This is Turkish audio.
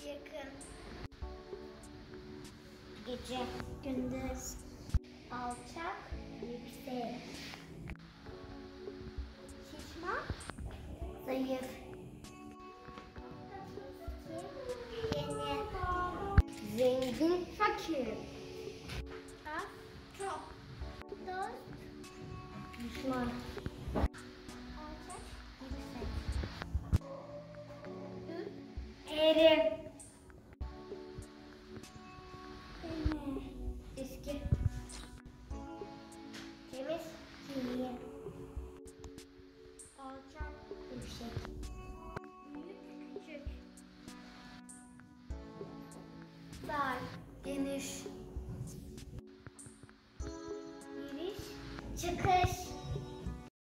Yakın. Gece. Gündüz. Alçak. Yüksek. Şişman. Zayıf. Yeni. Zengin. Fakir. Az. Çok. Dost. Düşman. Alçak. Yüksek. Eğri. Eski. Temiz. Kirli. Alçak. Yüksek. Büyük. Küçük. Dar. Geniş. Giriş. Çıkış.